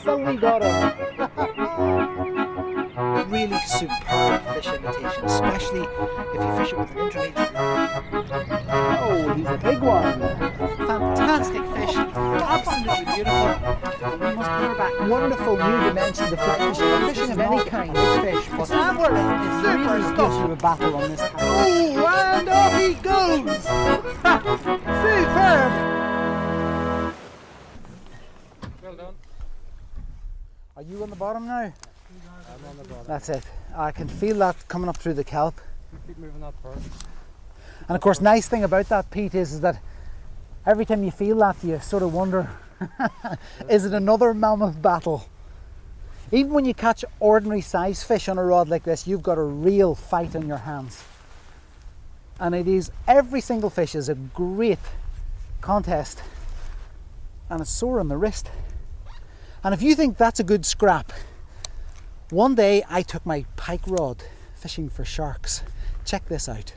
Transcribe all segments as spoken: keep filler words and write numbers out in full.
finally got him. Really superb fish imitation, especially if you fish it with an intermediate line. Oh, he's a big one. Fantastic fish, absolutely beautiful. We must put her back. Wonderful new dimension to fly fishing. Or fishing of any kind of fish, but That word it is really super gives stuff. you a battle on this time. Oh, and off he goes! Superb! Well done. Are you on the bottom now? I'm on the bottom. That's it. I can feel that coming up through the kelp. Keep moving that part. And of course, nice thing about that, Pete, is, is that every time you feel that, you sort of wonder, is it another mammoth battle? Even when you catch ordinary size fish on a rod like this, you've got a real fight on your hands. And it is, every single fish is a great contest. And it's sore on the wrist. And if you think that's a good scrap, one day I took my pike rod fishing for sharks. Check this out.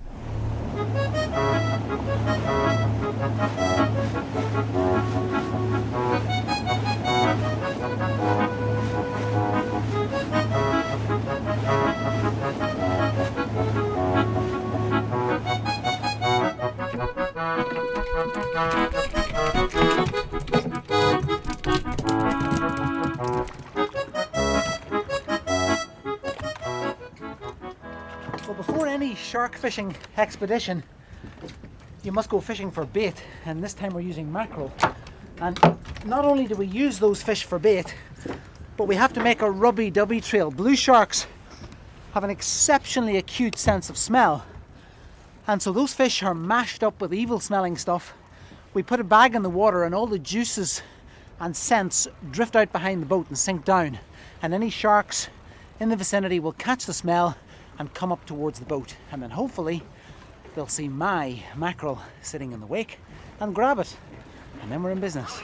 Well, before any shark fishing expedition, you must go fishing for bait, and this time we're using mackerel. And not only do we use those fish for bait, but we have to make a rubby-dubby trail. Blue sharks have an exceptionally acute sense of smell, and so those fish are mashed up with evil-smelling stuff. We put a bag in the water and all the juices and scents drift out behind the boat and sink down, and any sharks in the vicinity will catch the smell and come up towards the boat, and then hopefully they'll see my mackerel sitting in the wake and grab it, and then we're in business.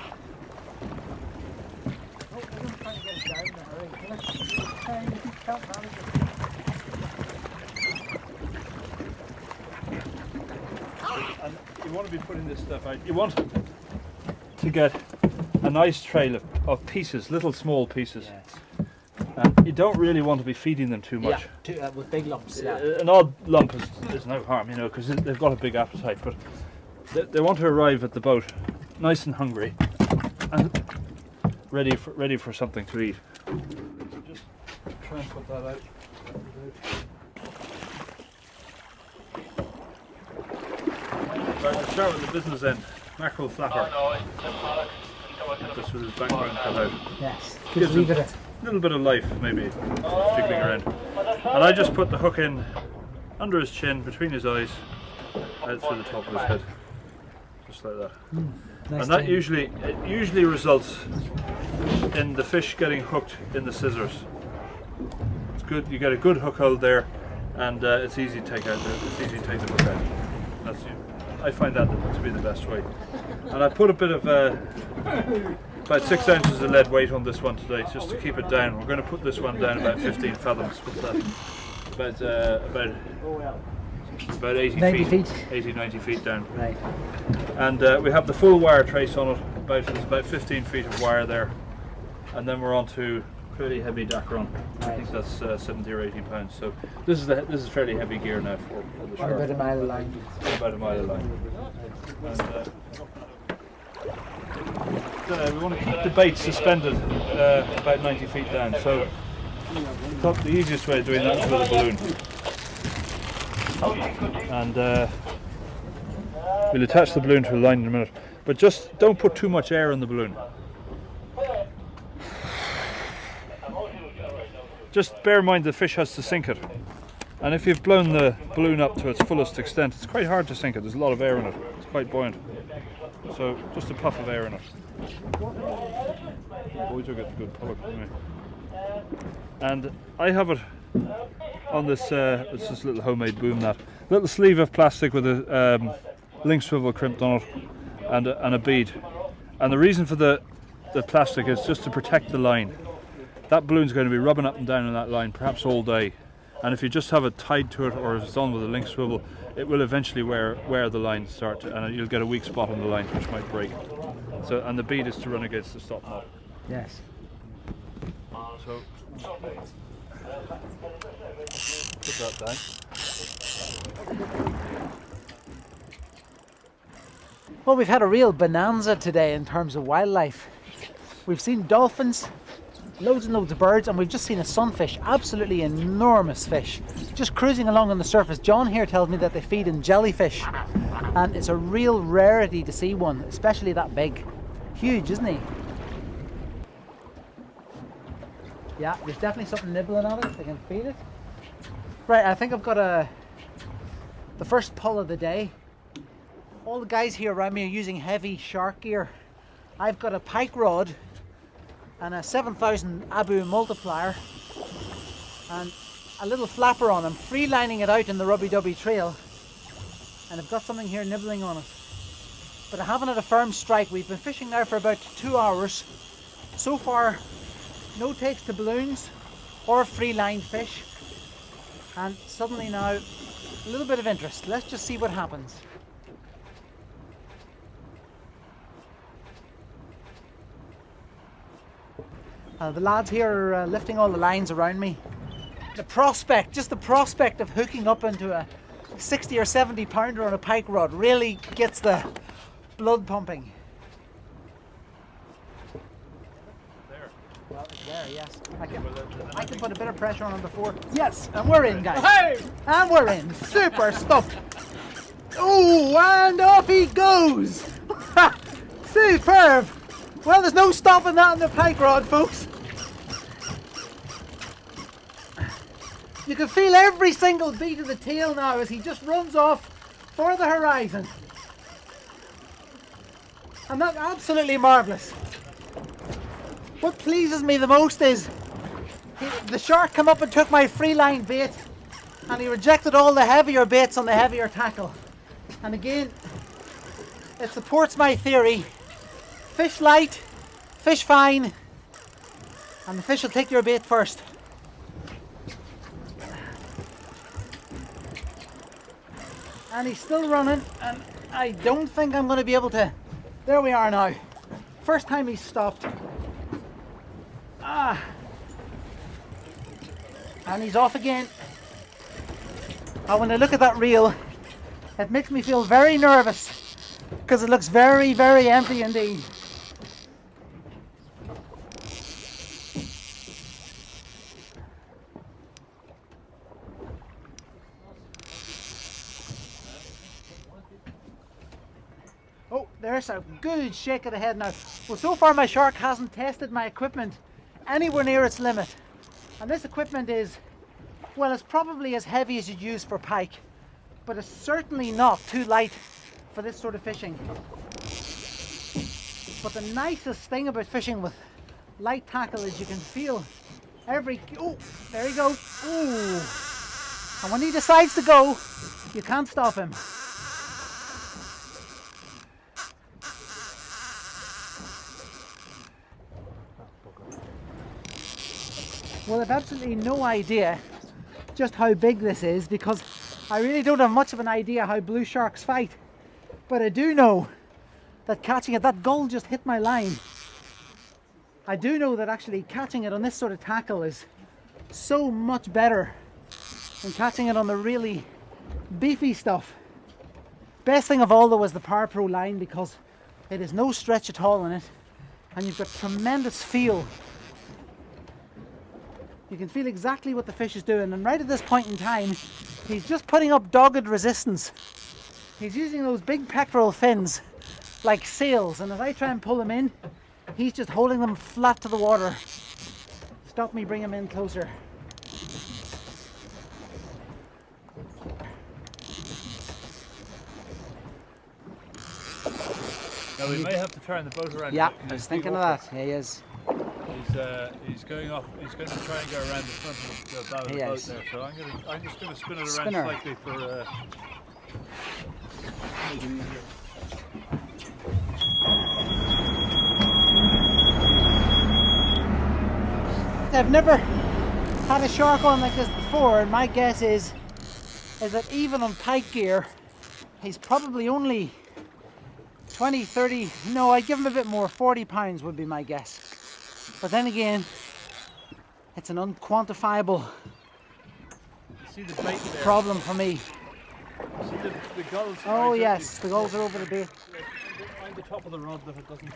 And you want to be putting this stuff out. You want to get a nice trail of, of pieces, little small pieces. Yes. And you don't really want to be feeding them too much. Yeah, too, uh, with big lumps. Yeah. Uh, An odd lump is, is no harm, you know, because they've got a big appetite, but they, they want to arrive at the boat nice and hungry and ready for, ready for something to eat. So just try and put that out. Right, let's start with the business end. Mackerel flapper. Just with his background cut out. Yes. Gives Just leave him it. a little bit of life, maybe, jiggling around. And I just put the hook in under his chin, between his eyes, out through the top of his head. Just like that. Mm, nice and that time. usually it usually results in the fish getting hooked in the scissors. It's good, you get a good hook hold there, and uh, it's easy to take out the, it's easy to take the hook out. That's, I find that to be the best way. And I put a bit of uh, about six ounces of lead weight on this one today, just to keep it down. We're going to put this one down about fifteen fathoms. What's that? About uh, about about eighty ninety feet, feet. eighty, ninety feet down. Right. And uh, we have the full wire trace on it. About there's about fifteen feet of wire there, and then we're on to fairly heavy Dacron. I think that's uh, seventy or eighty pounds. So this is the this is fairly heavy gear now for, for the shark. About a mile of line. About a mile of line. And, uh, uh, we want to keep the bait suspended uh, about ninety feet down. So the easiest way of doing that is with a balloon. And uh, we'll attach the balloon to a line in a minute. But just don't put too much air in the balloon. Just bear in mind the fish has to sink it. And if you've blown the balloon up to its fullest extent, it's quite hard to sink it. There's a lot of air in it. It's quite buoyant. So just a puff of air in it. Boys will get a good pull anyway. And I have it on this, uh, it's this little homemade boom net. Little sleeve of plastic with a um, link swivel crimped on it and a, and a bead. And the reason for the, the plastic is just to protect the line. That balloon's going to be rubbing up and down on that line perhaps all day. And if you just have it tied to it, or if it's on with a link swivel, it will eventually wear wear the line start, to, and you'll get a weak spot on the line which might break. So, and the bead is to run against the stop knot. Yes. So put that down. Well, we've had a real bonanza today in terms of wildlife. We've seen dolphins, loads and loads of birds, and we've just seen a sunfish, absolutely enormous fish, just cruising along on the surface. John here tells me that they feed in jellyfish, and it's a real rarity to see one, especially that big. Huge, isn't he? Yeah, there's definitely something nibbling on it. I can feel it. Right, I think I've got a the first pull of the day. All the guys here around me are using heavy shark gear. I've got a pike rod and a seven thousand Abu multiplier and a little flapper on. I'm free lining it out in the rubby-dubby trail, and I've got something here nibbling on it. But I haven't had a firm strike. We've been fishing now for about two hours. So far, no takes to balloons or free lined fish. And suddenly now, a little bit of interest. Let's just see what happens. Uh, the lads here are uh, lifting all the lines around me. The prospect, just the prospect of hooking up into a sixty or seventy pounder on a pike rod really gets the blood pumping. There. Well, it's there, yes. I can, I can put a bit of pressure on him before. Yes, and we're in, guys. Hey! And we're in. Super stuff. Oh, and off he goes. Superb. Well, there's no stopping that on the pike rod, folks. You can feel every single beat of the tail now as he just runs off for the horizon. And that's absolutely marvellous. What pleases me the most is he, the shark came up and took my free line bait, and he rejected all the heavier baits on the heavier tackle. And again, it supports my theory. Fish light, fish fine, and the fish will take your bait first. And he's still running, and I don't think I'm going to be able to. There we are now. First time he's stopped. Ah. And he's off again. And when I look at that reel, it makes me feel very nervous because it looks very, very empty indeed. Oh, there's a good shake of the head now. Well, so far my shark hasn't tested my equipment anywhere near its limit. And this equipment is, well, it's probably as heavy as you'd use for pike, but it's certainly not too light for this sort of fishing. But the nicest thing about fishing with light tackle is you can feel every, oh, there you go. Ooh. And when he decides to go, you can't stop him. Well, I've absolutely no idea just how big this is because I really don't have much of an idea how blue sharks fight. But I do know that catching it, that gull just hit my line. I do know that actually catching it on this sort of tackle is so much better than catching it on the really beefy stuff. Best thing of all though is the Power Pro line because it is no stretch at all in it, and you've got tremendous feel. You can feel exactly what the fish is doing, and right at this point in time he's just putting up dogged resistance. He's using those big pectoral fins like sails, and as I try and pull him in, he's just holding them flat to the water. Stop me, bring him in closer. Now we may have to turn the boat around. Yeah, I was thinking of that. Yeah, he is. He's, uh, he's going off. He's going to try and go around the front of the bow of the He boat is. there. So I'm going to. I'm just going to spin it around Spinner. slightly for. Uh, I've never had a shark on like this before, and my guess is is that even on pike gear he's probably only twenty, thirty, no, I'd give him a bit more, forty pounds would be my guess. But then again, It's an unquantifiable See the bait there. problem for me. See the, the gulls. Oh right, yes, the gulls are over the bait. Find the top of the rod that it doesn't.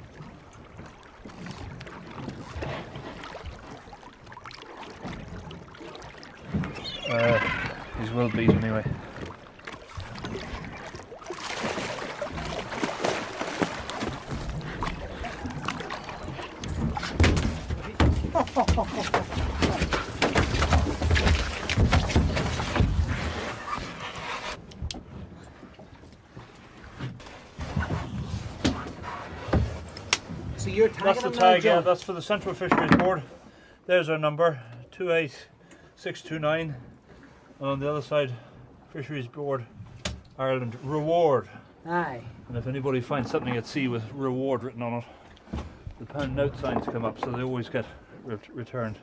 Uh, uh, he's well beat anyway. So you're tagging That's the them now, tag, yeah, John? that's for the Central Fisheries Board. There's our number, two eight six two nine. And on the other side, Fisheries Board, Ireland, reward. Aye. And if anybody finds something at sea with reward written on it, the pound note signs come up, so they always get re returned.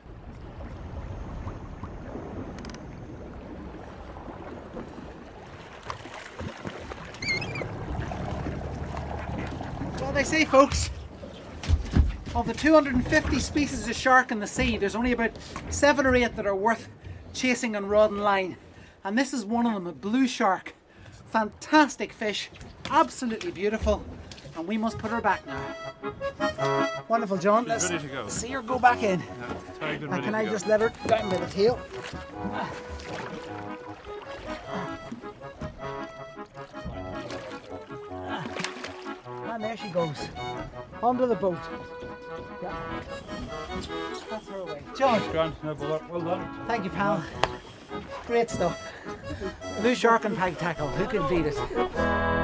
Well, they say, folks, of the two hundred fifty species of shark in the sea, there's only about seven or eight that are worth chasing on rod and line. And this is one of them, a blue shark. Fantastic fish, absolutely beautiful. And we must put her back now. Wonderful, John. Let's ready to go. see her go back in. Yeah, tagged and And ready can to I go. just let her down by the tail? And there she goes, under the boat. Yeah. That's her away. John, Grand, no, well, well done. thank you, pal. Great stuff. Blue shark and peg tackle, who can beat it?